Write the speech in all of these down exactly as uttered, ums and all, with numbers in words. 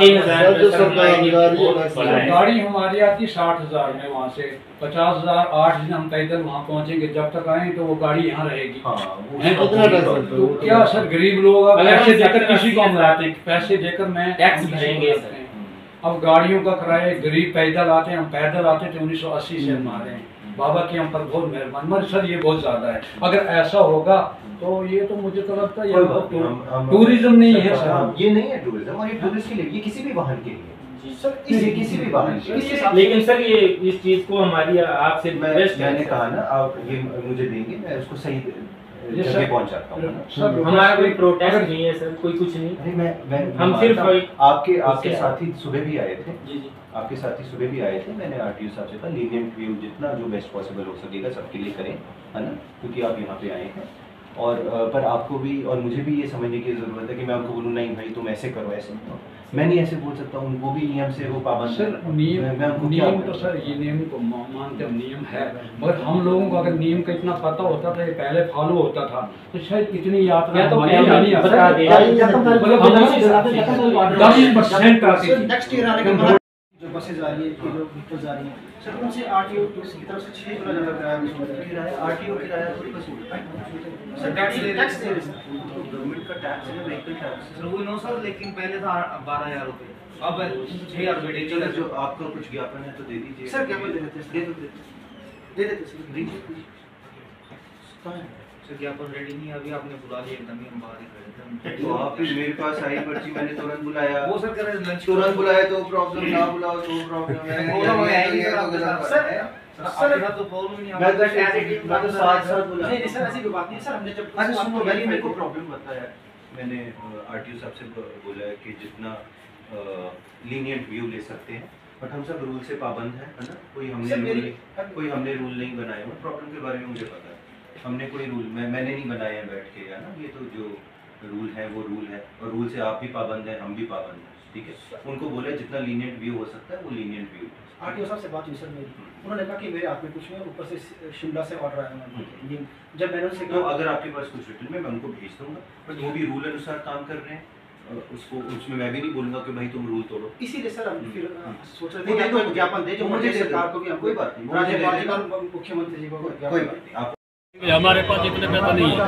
छह हजार गाड़ी हमारी आती साठ हजार में, वहाँ से पचास हजार आठ दिन हम पैदल वहाँ पहुँचेंगे, जब तक आए तो वो गाड़ी यहाँ रहेगी। तो क्या सर गरीब लोग पैसे देकर किसी को हम लाते हैं, पैसे देकर मैं टैक्स भरेंगे। अब गाड़ियों का किराया, गरीब पैदल आते हैं, हम पैदल आते थे उन्नीस सौ अस्सी से हम आ रहे हैं। बाबा की हम पर बहुत मेहरबान, मगर सर ये बहुत ज्यादा है। अगर ऐसा होगा तो ये तो मुझे तो लगता है ये टूरिज्म नहीं है सर, ये नहीं है टूरिज्म, और ये टूरिस्ट के लिए, ये किसी भी वाहन के लिए सर, इसे किसी भी वाहन के लिए। लेकिन सर ये इस चीज को हमारी आपसे मैंने कहा ना, आप ये मुझे देंगे, मैं उसको सही जगह पहुंचाता हूँ। हमारा कोई प्रोटेस्ट नहीं है सर, कोई कुछ नहीं। अरे मैं मैं हम सिर्फ आपके आपके साथी सुबह भी आए थे, जी जी आपके साथी सुबह भी आए थे। मैंने आरटीओ साहब से कहा लीनियंट व्यू जितना जो बेस्ट पॉसिबल हो सकेगा सबके लिए करें, है ना, क्योंकि आप यहाँ पे आए हैं। और पर आपको भी और मुझे भी ये समझने की ज़रूरत है कि मैं आपको बोलूँ नहीं भाई तुम ऐसे करो, ऐसे करो, मैं नहीं ऐसे बोल सकता हूँ। वो भी नियम से वो पाबंद सर, नियम मैं नियम तो सर ये नियम को मानते हैं, नियम है, मगर हम लोगों को अगर नियम का इतना पता होता था, ये पहले फॉलो होता था, तो शायद इतनी यात्रा तो दस परसेंट आती थी। जो बसें जा रही है, जो व्हीकल जा रही हैं सर, उनसे आरटीओ की तरफ से छह गुना ज़्यादा किराया वसूल है। किराया आरटीओ किराया थोड़ी वसूल है सर, टैक्स दे रहे हैं, गवर्नमेंट का टैक्स है, व्हीकल टैक्स सर, वो नौ सौ, लेकिन पहले था बारह हजार रुपये, अब छह हजार रुपये। चलो जो आपका कुछ ज्ञापन है तो दे दीजिए सर, ज्ञापन दे देते दे देते दे देते सर, दीजिए सर। ज्ञापन रेडी नहीं है अभी, आपने बुला लिया एकदम ही, हम बाहर ही खड़े थे। तो आप फिर मेरे पास आई पर्ची, मैंने तुरंत बुलाया। वो सर कह रहे हैं लंच तुरंत बुलाया तो प्रॉब्लम, ना बुलाओ तो प्रॉब्लम है। सर सर तो प्रॉब्लम नहीं, मैं तो एडिटिव मैं तो साथ साथ बुला नहीं सर, ऐसी कोई बात नहीं सर। हमने जब अच्छा सुनो, मैंने मेरे को प्रॉब्लम बताया, मैंने आरटीओ साहब से बोला है कि जितना लीनियंट व्यू ले सकते हैं, बट हम सब रूल से पाबंद हैं, है ना, कोई हमने रूल कोई हमने रूल नहीं बनाए हुए। प्रॉब्लम के बारे में मुझे पता है, हमने कोई रूल मैं मैंने नहीं बनाया है बैठ के, है ना, ये तो जो रूल है वो रूल है, और रूल से आप भी पाबंद हैं, हम भी पाबंद हैं, ठीक है। उनको बोला जितना लीनियंट व्यू हो सकता है वो लीनियंट व्यू। आरटीओ साहब से बात हुई सर मेरी, उन्होंने कहा कि मेरे हाथ में कुछ नहीं है, ऊपर से शिमला से ऑर्डर आया है। जब मैंने उनसे कहा अगर आपके पास कुछ रिटर्न में मैं उनको भेज दूंगा, बट वो भी रूल अनुसार काम कर रहे हैं, उसको उसमें मैं भी नहीं बोलूंगा कि भाई तुम रूल तोड़ो। इसीलिए सर हम फिर सोच रहे थे कि ज्ञापन दे, जो मुझे सरकार को भी, कोई बात नहीं, राज्यपाल को, मुख्यमंत्री जी को, कोई बात नहीं। हमारे पास इतने पैसा नहीं है,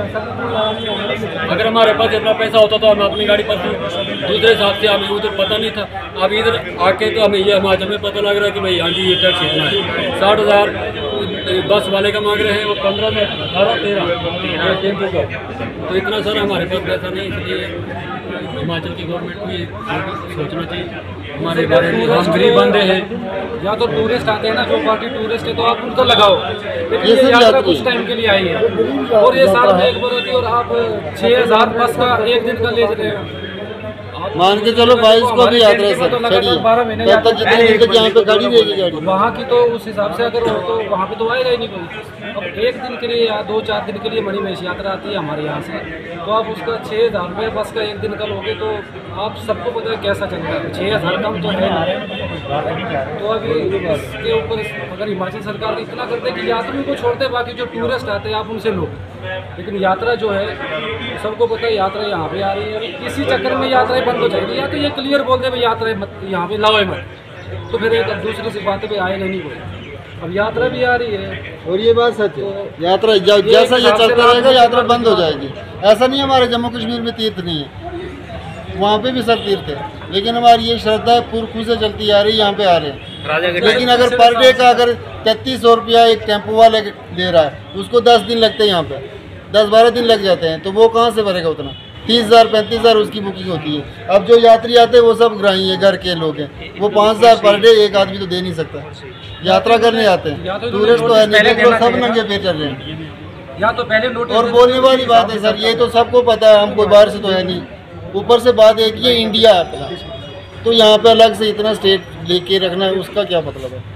अगर हमारे पास इतना पैसा होता तो हम अपनी गाड़ी पर दूसरे हिसाब से, हमें उधर पता नहीं था। अब इधर आके तो हमें ये हिमाचल में पता लग रहा है कि भाई हाँ जी ये टैक्स इतना है। साठ हज़ार बस वाले का मांग रहे हैं, वो पंद्रह में अठारह तेरह टेम्पो का, तो इतना सर हमारे पास पैसा नहीं। इसलिए हिमाचल की गवर्नमेंट को ये सोचना चाहिए हमारे बारे में। हम गरीब बंदे हैं, या तो टूरिस्ट आते हैं ना, जो पार्टी टूरिस्ट है तो आप उनको लगाओ, लेकिन ये यात्रा कुछ टाइम के लिए आई है, और ये साल में एक बार होती है, और आप छः हज़ार बस का एक दिन का ले रहे हैं। मान के चलो बाईस को भी यात्रा सर चलिए, तब तक जितने दिन तक यहाँ पे गाड़ी रहेगी गाड़ी वहाँ की, तो उस हिसाब से अगर हो तो वहाँ पे तो आएगा ही नहीं कोई। अब एक दिन के लिए या दो चार दिन के लिए मणिमहेश यात्रा आती है हमारे यहाँ से, तो आप उसका छः हज़ार रुपये बस का एक दिन का लोगे, तो आप सबको पता है कैसा चल रहा है, छः हज़ार कम तो है। तो अभी इसके ऊपर अगर हिमाचल सरकार इतना करते कि यात्रियों को छोड़ते, बाकी जो टूरिस्ट आते हैं आप उनसे लो, लेकिन यात्रा जो है सबको पता है यात्रा यहाँ पे आ रही है, इसी चक्कर में यात्राएं बंद हो जाएगी। या तो ये क्लियर बोल दे भाई यात्रा मत यहाँ पे लाओ मत, तो फिर एक दूसरी से बातें पे आएगा नहीं कोई। अब यात्रा भी आ रही है, और ये बात सच है, यात्रा जैसा ये चलता रहेगा यात्रा बंद हो जाएगी। ऐसा नहीं हमारे जम्मू कश्मीर में तीर्थ नहीं है, वहाँ पे भी सब तीर्थ है, लेकिन हमारी ये श्रद्धा पुरखों से चलती आ रही है, यहाँ पे आ रहे हैं। लेकिन अगर पर डे का अगर तैतीस सौ रुपया एक टेम्पो वाले दे रहा है, उसको दस दिन लगते हैं, यहाँ पे दस बारह दिन लग जाते हैं, तो वो कहाँ से भरेगा उतना? तीस हज़ार पैंतीस हज़ार उसकी बुकिंग होती है। अब जो यात्री आते हैं वो सब ग्राही है, घर के लोग हैं, वो पाँच हज़ार पर डे एक आदमी तो दे नहीं सकता। यात्रा करने आते हैं टूरिस्ट तो है नहीं, तो सब नंगे पे चल रहे हैं। या तो पहले नोटिस, और बोलने वाली बात है सर, ये तो सबको पता है, हम कोई बाहर से तो है नहीं। ऊपर से बात है कि ये इंडिया है अपना, तो यहाँ पे अलग से इतना स्टेट लेके रखना है, उसका क्या मतलब है?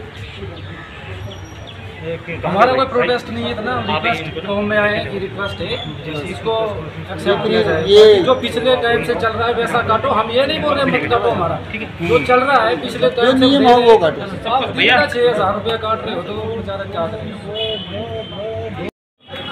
हमारा कोई प्रोटेस्ट नहीं है, इतना रिक्वेस्ट फॉर्म में आए हैं कि रिक्वेस्ट है इसको एक्सेप्ट किया जाए। ये जो पिछले टाइम से चल रहा है वैसा काटो, हम ये नहीं बोल रहे मत काटो, हमारा जो चल रहा है पिछले टाइम से नियम हो वो काटो। आप छः हज़ार रुपया काट रहे हो तो बेचारा क्या करें।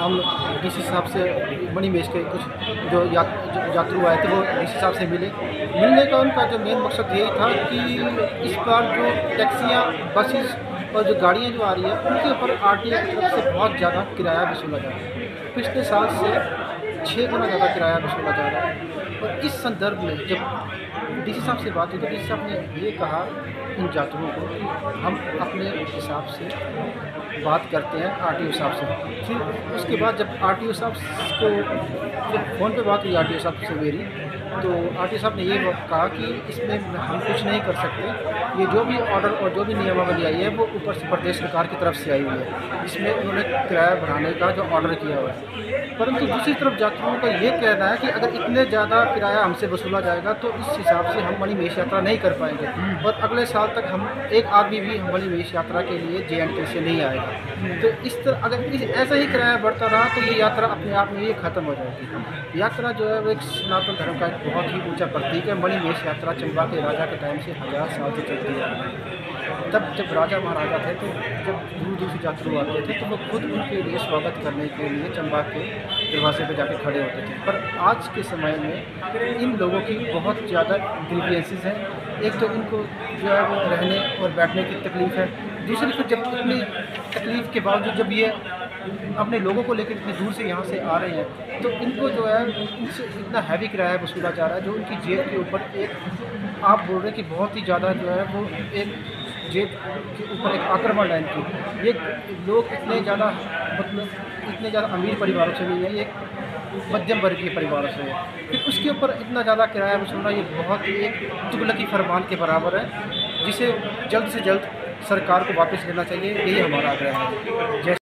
हम डीसी साहब से मनी मेज के कुछ जो या, जो यात्रु आए थे वो डीसी साहब से मिले। मिलने का उनका जो मेन मकसद यही था कि इस बार जो टैक्सियाँ, बसेस और जो गाड़ियाँ जो आ रही है उनके ऊपर आरटीओ की तरफ से बहुत ज़्यादा किराया वसूला जा रहा है। पिछले साल से छः गुना ज़्यादा किराया वसूला जा रहा है। और इस संदर्भ में जब डीसी साहब से बात हुई तो डीसी साहब ने ये कहा इन यात्रियों को कि हम अपने हिसाब से बात करते हैं आरटीओ साहब से। फिर उसके बाद जब आरटीओ साहब को जब फ़ोन पे बात हुई आरटीओ साहब से मेरी, तो आरटीओ साहब ने ये कहा कि इसमें हम कुछ नहीं कर सकते, ये जो भी ऑर्डर और जो भी नियमावली आई है वो ऊपर से प्रदेश सरकार की तरफ से आई हुई है, इसमें उन्होंने किराया बढ़ाने का जो ऑर्डर किया हुआ है। परंतु दूसरी तरफ यात्रियों का ये कहना है कि अगर इतने ज़्यादा किराया हमसे वसूला जाएगा तो इस हिसाब से हम मणिमहेश यात्रा नहीं कर पाएंगे और अगले साल तक हम एक आदमी भी मणिमहेश यात्रा के लिए जे एंड के से नहीं आएगा। तो इस तरह अगर इस ऐसा ही किराया बढ़ता रहा तो ये यात्रा अपने आप में ये ख़त्म हो जाएगी। यात्रा जो है वो एक सनातन धर्म का एक बहुत ही ऊंचा प्रतीक है। मणिमहेश यात्रा चंबा के राजा के टाइम से हज़ार साल से चलती है। तब जब राजा महाराजा थे तो जब दूर दूर से यात्रु आते थे तो वो खुद उनके लिए स्वागत करने के लिए चंबा के दरवाजे पे जाके खड़े होते थे। पर आज के समय में इन लोगों की बहुत ज़्यादा ग्रीवियंसेस हैं। एक तो इनको जो है वो रहने और बैठने की तकलीफ़ है, दूसरी फिर जब इतनी तकलीफ़ के बावजूद जब ये अपने लोगों को लेकर इतनी दूर से यहाँ से आ रहे हैं तो इनको जो है इनसे इतना हैवी किराया वसूला जा रहा है जो उनकी जेब के ऊपर एक आप बोल रहे हैं कि बहुत ही ज़्यादा जो है वो एक जेब के ऊपर एक आक्रमण है इनकी। ये लोग इतने ज़्यादा मतलब इतने ज़्यादा अमीर परिवारों से नहीं है, ये मध्यम वर्गीय परिवारों से है, फिर उसके ऊपर इतना ज़्यादा किराया वसूलना ये बहुत ही एक तुगलकी फरमान के बराबर है, जिसे जल्द से जल्द सरकार को वापस लेना चाहिए। यही हमारा आग्रह है। जैसे